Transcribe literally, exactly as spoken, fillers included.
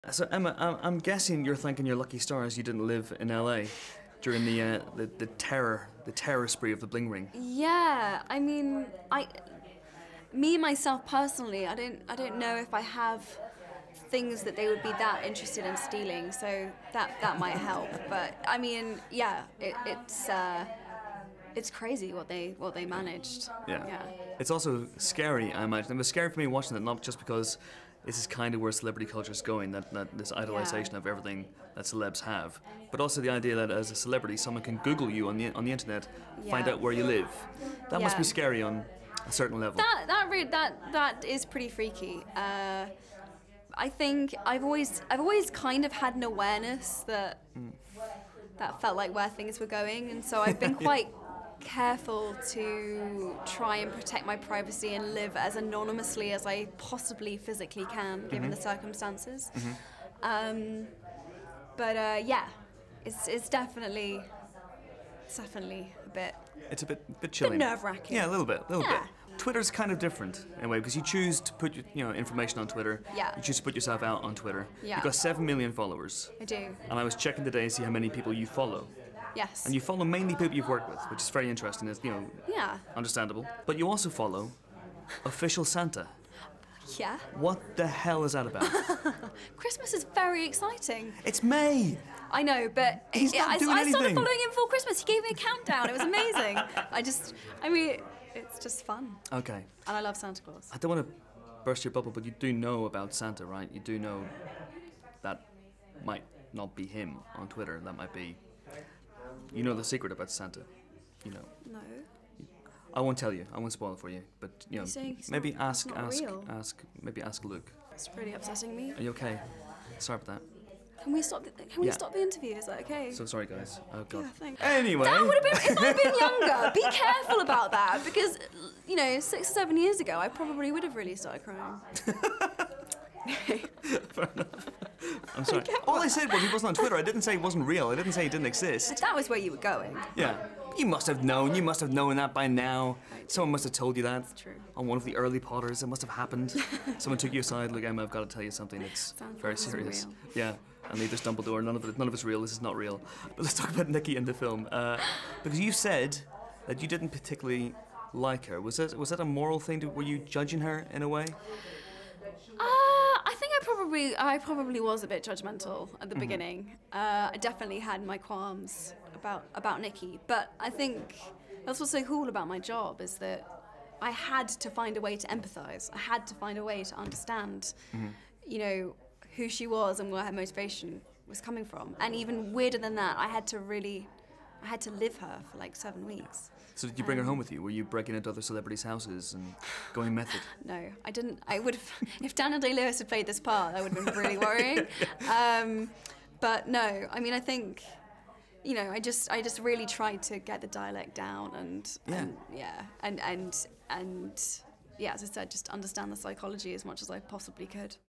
So Emma, I'm, I'm guessing you're thanking your lucky stars you didn't live in L A during the uh, the, the terror, the terror spree of the bling ring. Yeah, I mean, I, me myself personally, I don't, I don't know if I have things that they would be that interested in stealing. So that that might help. But I mean, yeah, it, it's uh, it's crazy what they what they managed. Yeah. yeah. It's also scary, I imagine. It was scary for me watching it, not just because this is kind of where celebrity culture is going, that, that this idolization Yeah. of everything that celebs have, but also the idea that as a celebrity, someone can Google you on the on the internet, find Yeah. out where you live. That must Yeah. be scary on a certain level. That that re- that that is pretty freaky. Uh, I think I've always I've always kind of had an awareness that Mm. that felt like where things were going, and so I've been quite careful to try and protect my privacy and live as anonymously as I possibly physically can, given Mhm. the circumstances. Mhm. Um, but uh, yeah, it's it's definitely it's definitely a bit. It's a bit bit chilling. Bit nerve-wracking. Yeah, a little bit, a little Yeah. bit. Twitter's kind of different in a way because you choose to put your, you know, information on Twitter. Yeah. You choose to put yourself out on Twitter. Yeah. You've got seven million followers. I do. And I was checking today to see how many people you follow. Yes. And you follow mainly people you've worked with, which is very interesting. It's, you know, Yeah. understandable. But you also follow Official Santa. Yeah. What the hell is that about? Christmas is very exciting. It's May. I know, but He's not I, doing I started anything. following him before Christmas. He gave me a countdown. It was amazing. I just, I mean, it's just fun. Okay. And I love Santa Claus. I don't want to burst your bubble, but you do know about Santa, right? You do know that might not be him on Twitter. That might be... You know the secret about Santa. You know. No. I won't tell you. I won't spoil it for you. But you know, You're saying he's maybe not- ask, he's not ask, real. ask, maybe ask Luke. It's really upsetting me. Are you okay? Sorry about that. Can we stop? The, can we Yeah. stop the interview? Is that okay? So sorry, guys. Oh god. Yeah, thanks. Anyway. That would have been if I'd been younger. Be careful about that because, you know, six or seven years ago, I probably would have really started crying. Fair enough. I'm sorry. All I said was he wasn't on Twitter. I didn't say he wasn't real. I didn't say he didn't exist. That was where you were going. Yeah. You must have known. You must have known that by now. Someone must have told you that. That's true. On one of the early Potters, it must have happened. Someone took you aside. Look, Emma, I've got to tell you something that's Sounds very like it's serious. real. Yeah. And neither's Dumbledore. None of it. None of it's real. This is not real. But let's talk about Nikki in the film, uh, because you said that you didn't particularly like her. Was that was that a moral thing? To, were you judging her in a way? Uh, I think I probably I probably was a bit judgmental at the Mhm. beginning. Uh, I definitely had my qualms about about Nikki, but I think that's what's so cool about my job is that I had to find a way to empathise. I had to find a way to understand, Mhm. you know, who she was and where her motivation was coming from. And even weirder than that, I had to really, I had to live her for like seven weeks. So did you bring her Um, home with you? Were you breaking into other celebrities' houses and going method? No, I didn't. I would have, if Daniel Day-Lewis had played this part, that would have been really worrying. Um, but no, I mean, I think, you know, I just, I just really tried to get the dialect down and, Yeah. and yeah, and and and yeah, as I said, just understand the psychology as much as I possibly could.